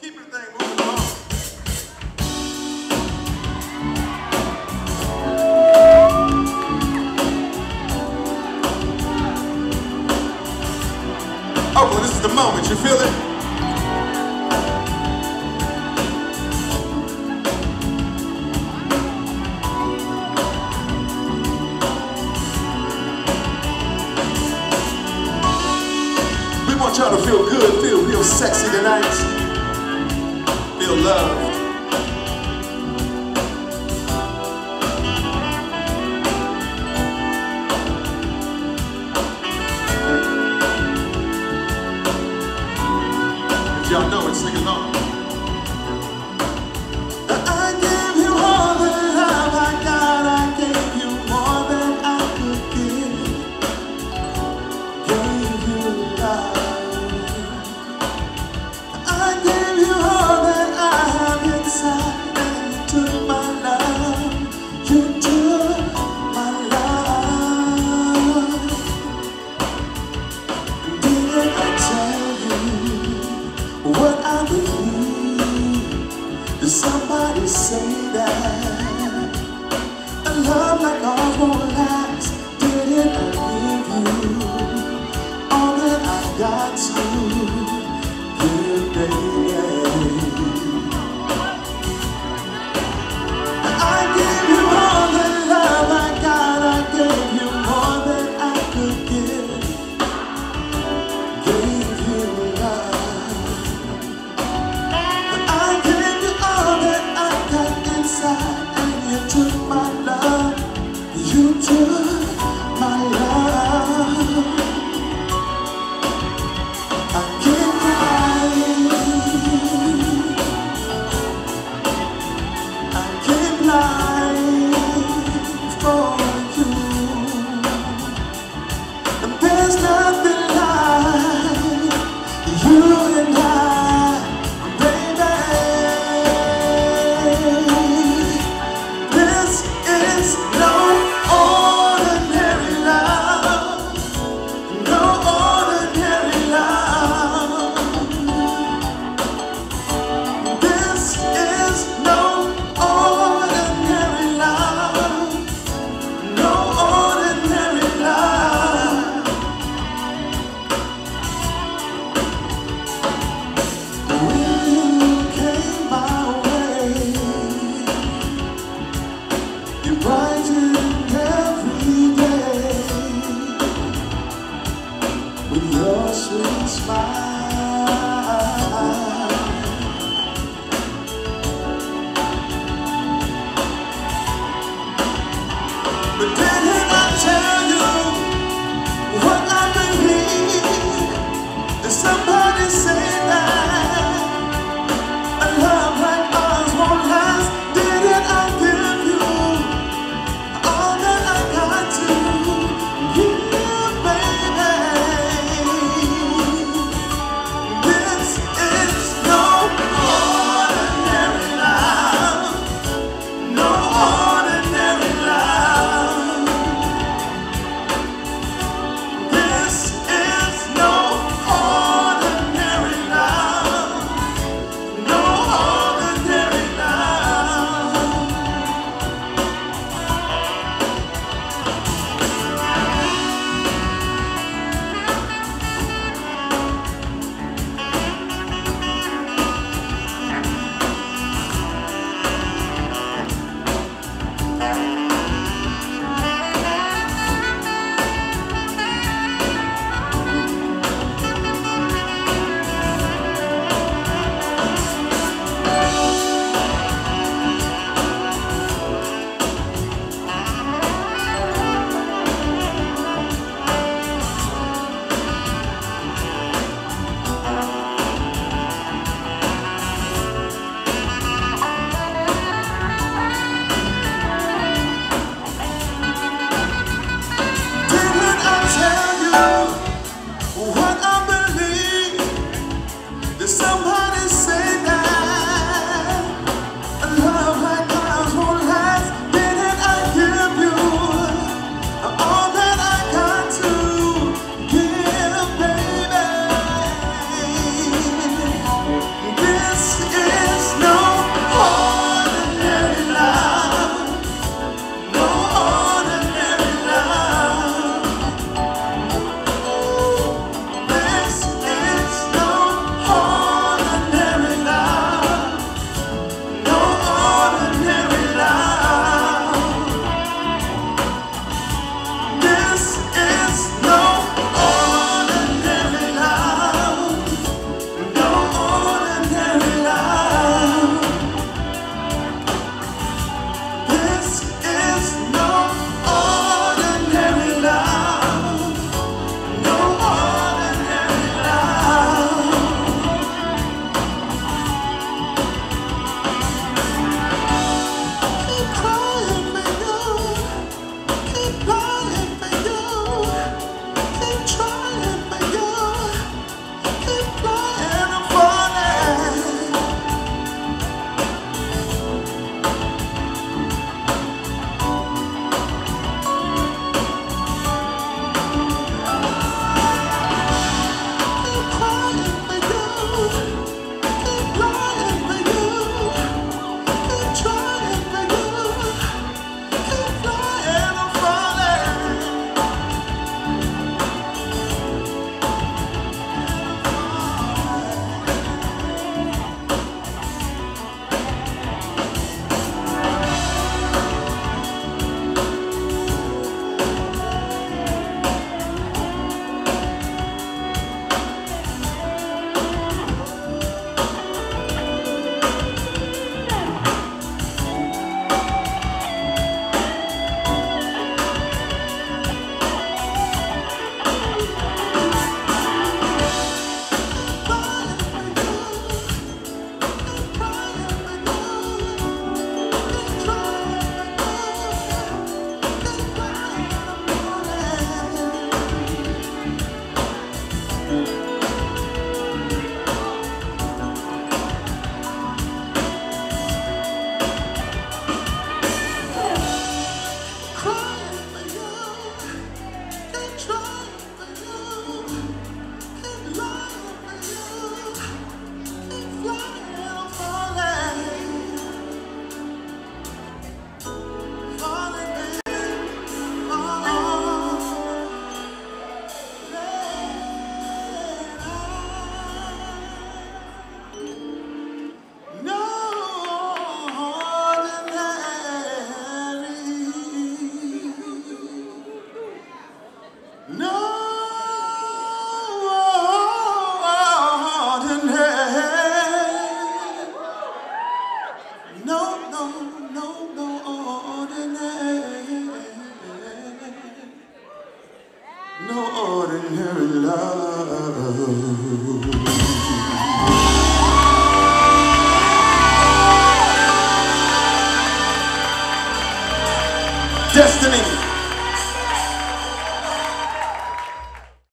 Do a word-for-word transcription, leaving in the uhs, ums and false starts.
keeping the thing moving along. Oakland, this is the moment, you feel it? We want y'all to feel good, feel real sexy tonight. Feel loved. Y'all know it, sing along. I gave you all the love I got. I gave you more than I could give. Gave you love. I gave you all that I have inside, and you took my love. You took my love. Didn't I tell you what I believe? Did somebody say that a love like ours won't last? Didn't I give you all that I got to give, baby? I gave you all the love I got. I gave you more than I could give. Gave you love. I gave you all that I got inside, and you took my love. You took my love. ordinary love. Destiny.